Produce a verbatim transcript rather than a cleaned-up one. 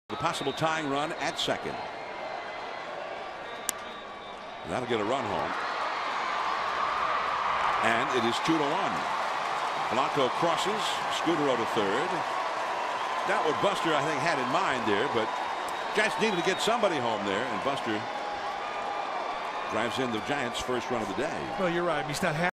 The possible tying run at second. That'll get a run home. And it is two to one. Blanco crosses. Scudero to third. Not what Buster, I think, had in mind there, but Giants needed to get somebody home there, and Buster drives in the Giants' first run of the day. Well, you're right. He's not happy.